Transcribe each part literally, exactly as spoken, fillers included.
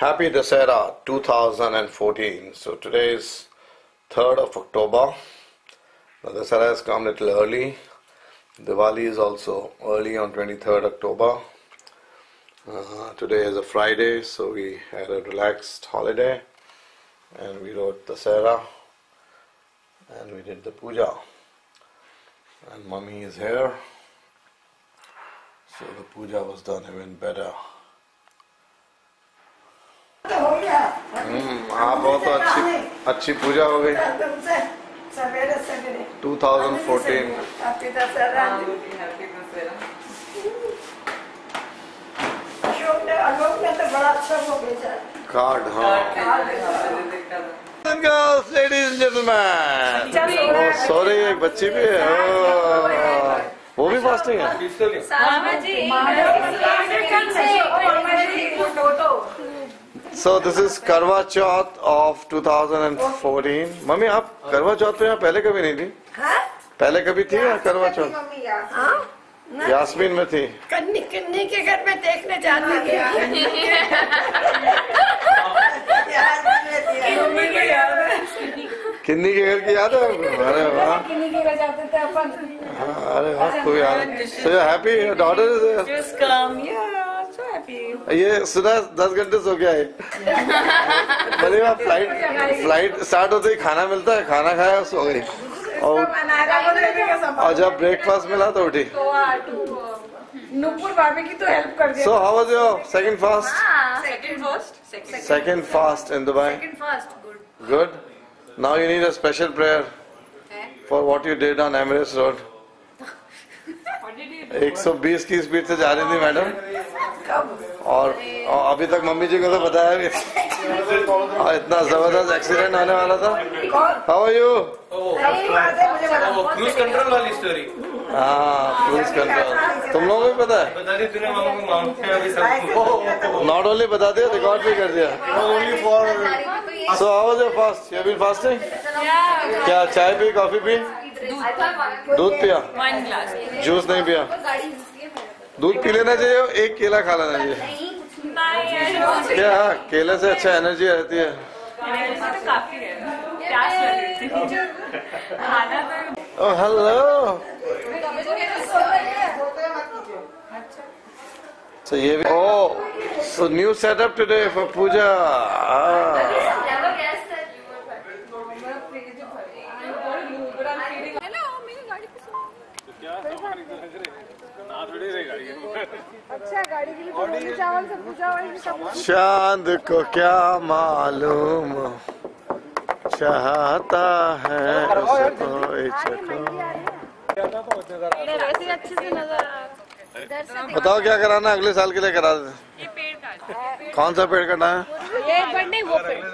Happy Dussehra two thousand fourteen. So today is third of October. The Dussehra has come a little early. Diwali is also early on twenty-third October. Uh, today is a Friday, so we had a relaxed holiday and we wrote Dussehra and we did the puja. And Mummy is here, so the puja was done even better. हम्म आप बहुत अच्छी अच्छी पूजा हो गई two thousand fourteen card हाँ girls ladies and gentleman oh sorry एक बच्ची भी है वो भी फास्टिंग है So this is Karwa Chauth of two thousand fourteen. Mummy आप करवा चौथ पे यहाँ पहले कभी नहीं थी? हाँ? पहले कभी थी या करवा चौथ? हाँ? यास्मीन में थी। कन्नी कन्नी के घर में देखने जाती थी। किन्नी के घर की याद है? अरे वाह। किन्नी के घर जाते थे अपन। अरे वाह कोई याद। So you're happy? Your daughter is there? Just come, yeah. ये सुना दस घंटे सो गया है भले वहाँ फ्लाइट फ्लाइट स्टार्ट होते ही खाना मिलता है खाना खाया सो गई और और जब ब्रेकफास्ट मिला तो उठी so how was your second fast second fast second fast in Dubai second fast good good now you need a special prayer for what you did on Emirates road एक सौ बीस की स्पीड से जा रही थी मैडम और, और अभी तक मम्मी जी को तो बताया भी और इतना जबरदस्त एक्सीडेंट होने वाला था how are you cruise control वाली स्टोरी हाँ क्रूज कंट्रोल तुम लोगों को भी पता है नॉट ओनली बता दिया रिकॉर्ड भी कर दिया only for so how was your fast you have been fasting क्या चाय पी कॉफी पी दूध पिया जूस नहीं पिया दूध पी लेना चाहिए एक केला खा लेना चाहिए क्या केले से अच्छा एनर्जी रहती है ओह हेलो सो ये भी oh so new setup today for puja अच्छा गाड़ी के लिए चावल से पूजा चांद को क्या मालूम चाहता है अच्छे से नजर बताओ क्या कराना है अगले साल के लिए करा देते कौन सा पेड़ कटना है ये पेड़ नहीं वो पेड़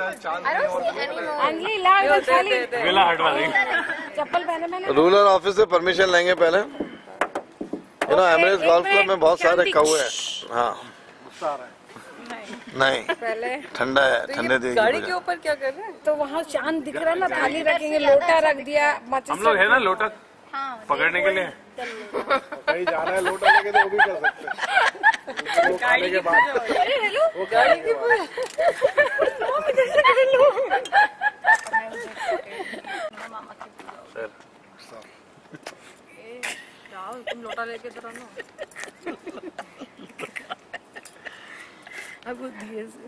चप्पल पहने मैंने रूरल ऑफिस से परमिशन लेंगे पहले you know Emirates golf club में बहुत सारे कौवे हैं हाँ नहीं पहले ठंडा है ठंडे दिन गाड़ी के ऊपर क्या कर रहे हैं तो वहाँ चांद दिख रहा है ना थाली रखेंगे लोटा रख दिया हम लोग है ना लोटा पकड़ने के लिए कहीं जाना है लोटा लेके तो वो भी कर सकते हैं गाड़ी के बाद वो गाड़ी के तुम लोटा लेके तो रहो अब दिए से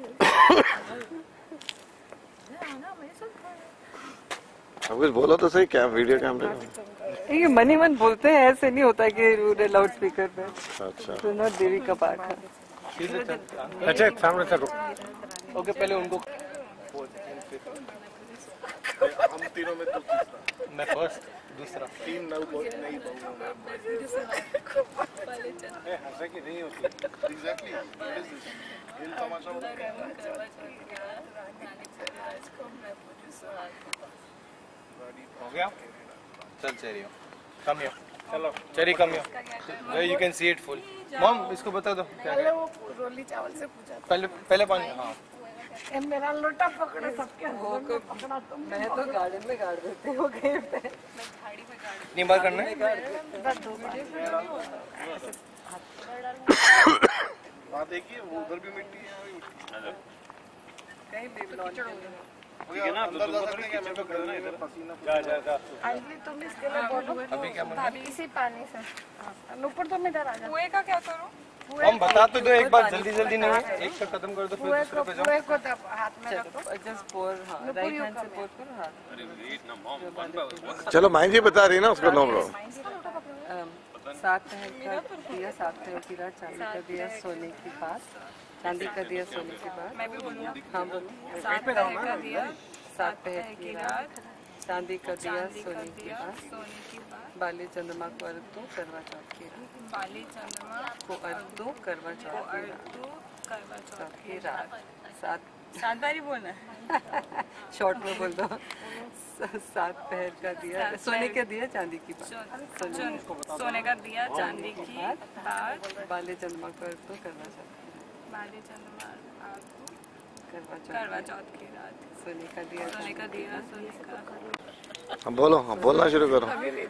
अब कुछ बोलो तो सही क्या वीडियो कैमरे में ये मनी मन बोलते हैं ऐसे नहीं होता कि लाउड स्पीकर पे अच्छा तो नॉट देवी का पाठ है अच्छा सामने से ओके पहले उनको हम तीनों में मैं फर्स्ट दूसरा टीम नव नहीं हंसा की नहीं होती एग्जैक्टली दिल तमाशा हो गया चल चेरी कम हियर चलो Cherry come here you can see it full mom इसको बता दो क्या पहले वो रोली चावल से पूजा पहले पहले पानी हाँ मेरा लोटा पकड़े सबके पकड़ा तुम मैं तो गार्डन में गाड़ देती हूँ कहीं पे नहीं बार करना है वहाँ देखिए वो उधर भी मिट्टी है। कहीं भी लॉन ठीक है ना, अंदर जा सकते हैं, मेरे को करना है इधर। जा जा जा। अंजलि तुम इसके लिए बोलो अभी क्या बोल भाभी इसी पानी से ऊपर तुम इधर आ जाओ। कुएं का क्या करूँ? हम बता तो दो एक बार, जल्दी जल्दी नहीं, एक का खत्म कर दो फिर कुएं दूसरे को पे जाओ। कुएं को तब हाथ में रखो। जस्ट पोर, हाँ राइट हैंड से पोर करो हाथ। चलो माई जी बता रही ना उसको, नो प्रॉब्लम। सात पहर का दिया, सात पहर की रात, चांदी का दिया सोने की बात, चांदी का दिया सोने की बात। मैं भी बोलूँगा। हाँ बोलो। सात पहर का दिया, सात पहर की रात, चांदी का दिया सोने की बात, सोने की बात, बाली चंद्रमा को अर्घ दो करवा चौथ की रात, बाली चंद्रमा को अर्घ दो करवा चौथ की रात, तो करवा चौथ चौथ की रात। सात सात बारी बोलना है। शॉर्ट में बोल दो। सात पहर का दिया, सोने का दिया चांदी की बात, सोने का दिया चांदी की बात, बाली चंद्रमा को अर्घ दो करवा चौथ की रात, बाली चंद्रमा करवा चौथ करवा चौथ की रात, सोने का दिया सोने का दिया सोने का हाँ बोलो, हाँ बोलना शुरू करो।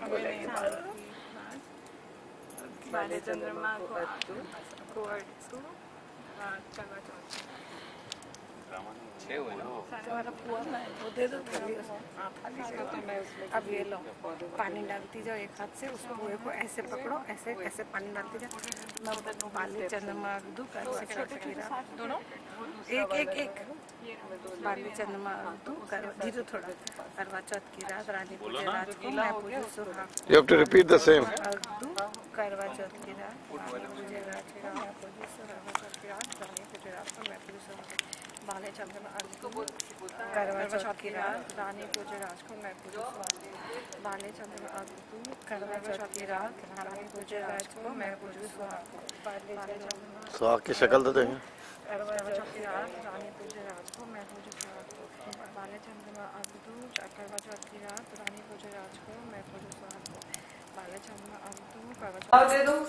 बाली चंद्रमा को अर्घ दो को अर्घ दो, करवा चौथ की छह हुए ना। वो दे दो थोड़ी अब ये लो पानी डालती जाओ एक हाथ से, उस कुएं को ऐसे पकड़ो, ऐसे ऐसे पानी डालती जाओ। मैं बाली चंद्रमा दूँ करवा चौथ की रात, दोनों एक एक एक बाली चंद्रमा दूँ करवा धीरे थोड़ा करवा चौथ की रात, रानी पूजे रात को मैं पूजू सुहाग You have to repeat the same. दूँ करवा चौथ की रात, रानी पूजे रात को मैं पूजू सुहाग चौथ की रात, रानी पूजे रात को मैं पूजू सुहाग बाले चंद्रमा करवा चौथ की रात, रानी पूजे राज को मैं पूजू सुहाग बाले चंद्रमा अगदू करवा चौथ की रात, रानी पूजे राज को मैं पूजू सुहाग बाले चंद्रमा सुहाग की शक्ल तो देखें। करवा चौथ की रात, रानी पूजे राज को मैं पूजू सुहाग बाले चंद्रमा अगदू करवा चौथ की रात, रानी पूजे राज को मैं पूजू सुहाग बाले चंद्रमा अगदू करवा चौथ दे दो।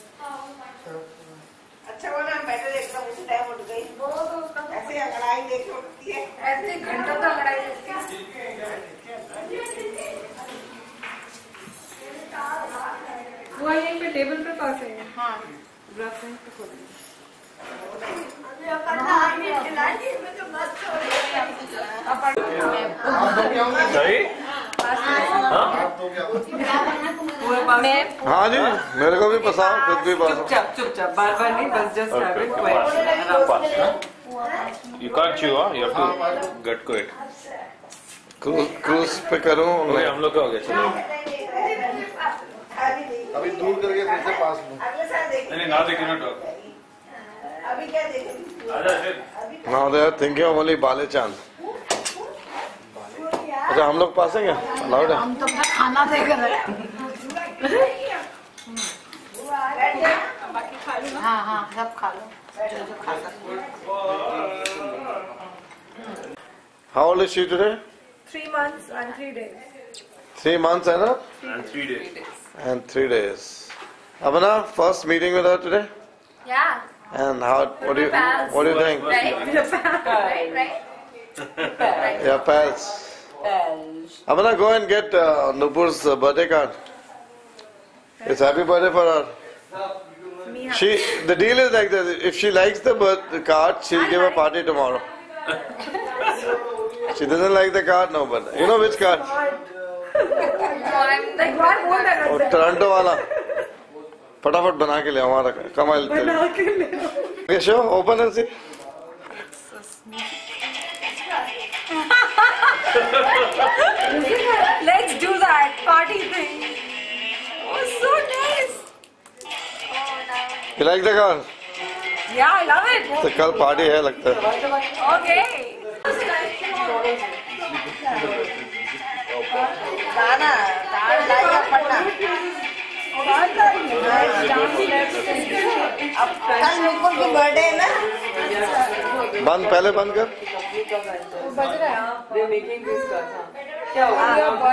अच्छा बोला बैठे एकदम उसी टाइम उठ गई ऐसे अंगड़ाई लेके उठती है, ऐसे घंटों तक लड़ाई होती है। वो यहीं पे टेबल पे पास है। हाँ ग्लास में पे खोलेंगे। सही? हाँ जी, मेरे को भी पसाओ, खुद भी पसाओ। चुपचाप चुपचाप, बार बार नहीं, बस just have it quite. You can't chew, huh? You have to gut को it. क्रूज क्रूज पे करूँ ओके, हम लोग का हो गया, चलो। अभी दूर करके फिर से पास में। अगले साल देखेंगे। नहीं, now they cannot talk. अभी क्या देखेंगे? आजा फिर। Now they are thinking of only बाले चांद। अच्छा हम लोग पासेंगे, अलाउड है। हम तो अपना खाना देख रहे हैं। हाँ हाँ सब खा लो जो जो खा सकते। How old is she today? Three months and three days. Three months है ना? And three days. And three days. Abana, first meeting with her today? Yeah. And how? What do you? What do you think? Right? right, right. Yeah, pals. Abana, go and get uh, Nupur's uh, birthday card. It's happy birthday for her. She, the deal is like this. If she likes the birth the card, she'll give a party tomorrow. She doesn't like the card, no. But you know which card? Oh, Toronto वाला. फटाफट बना के ले हमारा कमाल तेरे. Okay, show open and see. Let's do that party thing. Oh, so nice. You like the card? Yeah, I love it. तो कल पार्टी है लगता है. Okay. गाना ताल लाइया पढ़ना। अब कल नुपुर की बर्थडे है ना? बंद पहले बंद कर. They're making this class, हाँ. क्या हुआ?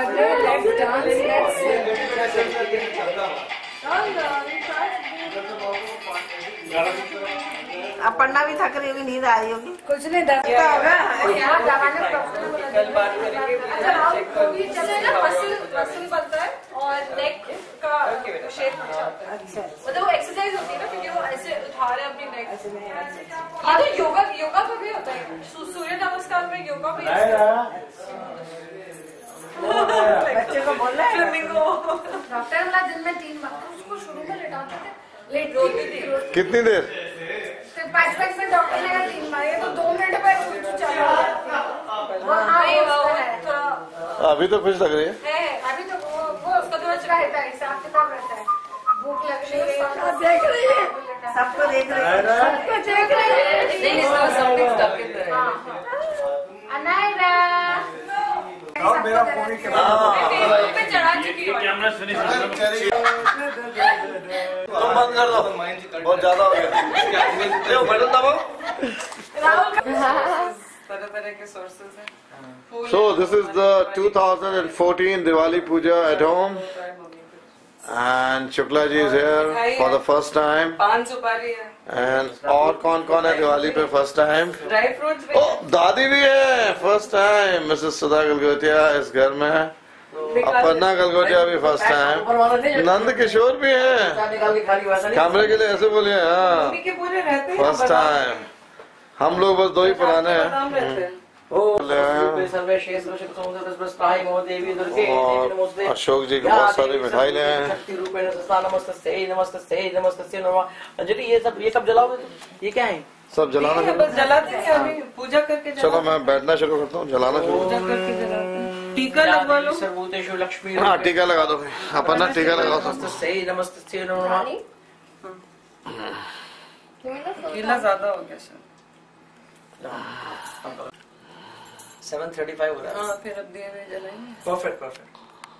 अब पढ़ना भी थक रही होगी, नींद आ रही होगी। कुछ नहीं दर्द होगा। कल बात करेंगे। चलो ना मसल मसल बनता है और और नेक का शेप अच्छा होता है। मतलब वो एक्सरसाइज होती है ना, क्योंकि वो ऐसे उठा रहे अपनी नेक। ये तो योगा योगा का भी होता है, सूर्य नमस्कार में योगा भी बच्चे को बोलना है फ्लेमिंगो। डॉक्टर वाला दिन में तीन बार उसको शुरू में लेटाते थे, लेट रोती थी। कितनी देर? फिर पाँच मिनट में डॉक्टर ने कहा तीन बार, ये तो दो मिनट में चला थोड़ा। अभी तो खुश लग रही है। है अभी तो वो वो उसका थोड़ा चला रहता है, हिसाब किताब रहता है। भूख लग रही है, सबको देख रही है, सबको देख रहे हैं सबको देख रही है। अनायरा और मेरा फोन ही पे चढ़ा चुकी है। तुम बंद कर दो, बहुत ज्यादा हो गया। बटन दबाओ। तरह तरह के सोर्सेज हैं। So this is the two thousand fourteen Diwali Puja at home, and Shukla ji is here for the first time. पान सुपारी है, And और कौन कौन है दिवाली पे फर्स्ट टाइम? ड्राई फ्रूट्स भी Oh, दादी भी है first time. Mrs Sudha Galgotia इस घर में है। अपर्णा गलगोटिया भी फर्स्ट टाइम। नंद किशोर भी है। कैमरे के लिए ऐसे बोलिए। हाँ, के पूरे रहते हैं फर्स्ट टाइम। हम लोग बस दो ही पुराने हैं। और अशोक जी को बहुत सारी मिठाई ले आए। अंजलि ये सब ये कब जलाओगे? ये क्या है? सब जलाना शुरू। बस जलाते हैं अभी, पूजा करके चलो मैं बैठना शुरू करता हूँ, जलाना शुरू। पूजा करके जलाते हैं। टीका लगवा लो। सर्वभूतेषु लक्ष्मी। हाँ, टीका लगा दो। अपन ना टीका लगाओ सब। नमस्ते नमस्ते नमः। गीला ज्यादा हो गया सर। सेवन थर्टी फाइव हो रहा है। हाँ, फिर अब दिए हुए जलाएंगे। Perfect perfect.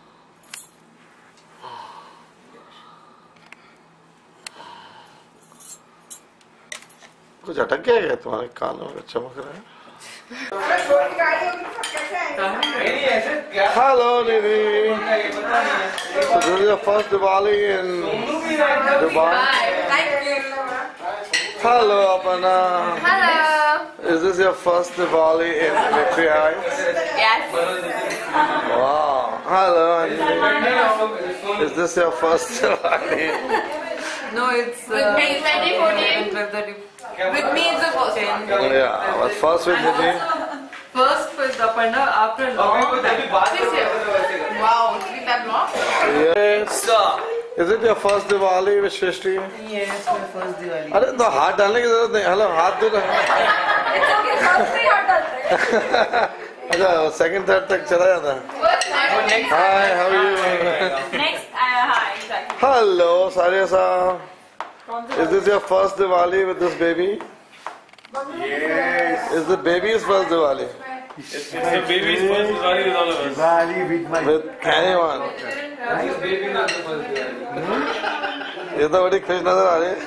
कुछ अटक गया क्या तुम्हारे कानों में? चमक रहा है। छोटी गाड़ी होगी तो कैसे आएंगे? Hello, Nidhi. So this is your first Diwali in Dubai. Thank you. Hello, Aparna. Hello. Is this your first Diwali in Victory Heights? Yes. Wow. Hello, Anjali. Is this your first Diwali? No, it's With me, twenty fourteen. With me, it's the first one. Yeah, but first with Nidhi. First with Aparna after long time. This year. Wow, it's been that long? Yes. Is it your first Diwali with Shrishti? Yes, my first Diwali. अरे तो हाथ डालने की जरूरत नहीं। Hello, हाथ दो ना। It's okay, first three hot dogs. अच्छा, सेकंड थर्ड तक चला जाता है। First time. Hi, how are you? Next, uh, hi, exactly. Hello, Sarya. Is this your first Diwali with this baby? Yes. Is the baby's first Diwali? It's the baby's first Diwali with all of us. Diwali with my With anyone? This baby not the first Diwali. ये तो बड़ी खुश नजर आ रही है।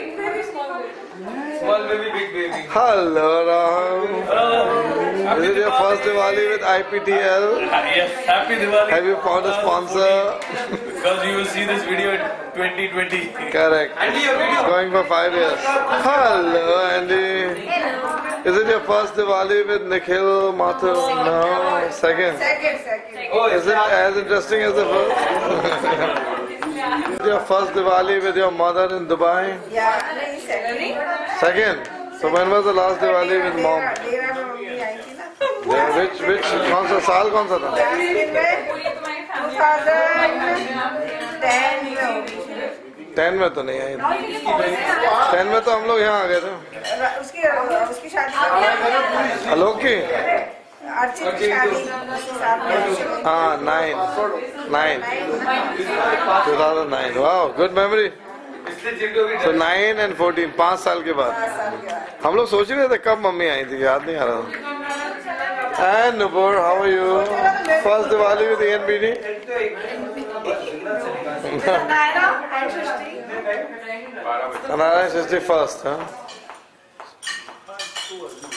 Small baby, big baby. Hello, Ram. Hello. Is it your first Diwali with I P T L? Yes, happy Diwali. Have you found a sponsor? Because you will see this video in twenty twenty. Correct. Andy, your video. Going for five years. Hello, Andy. Is it your first Diwali with Nikhil Mathur? No. Second. Second, second. Oh, Is it as interesting as the first? Is it your first Diwali with your mother in Dubai? Yeah, नहीं second. Second. So when was the last Diwali with mom? डेरा में mummy आई थी ना। Yeah, which which कौन सा साल कौन सा था? दिन में two thousand ten में होगी। टेन में तो नहीं आई। टेन में तो हम लोग यहाँ आ गए थे। उसकी उसकी शादी आलोक की? अर्चित की शादी उसके साथ में। हाँ, nine nine two thousand nine. वाह, good memory. So nine and fourteen, पाँच साल के बाद। हम लोग सोच रहे थे कब मम्मी आई थी, याद नहीं आ रहा। And Nupur, how are you? First Diwali with E N B D? Naira and Srishti. Anara and Shrishti first, huh?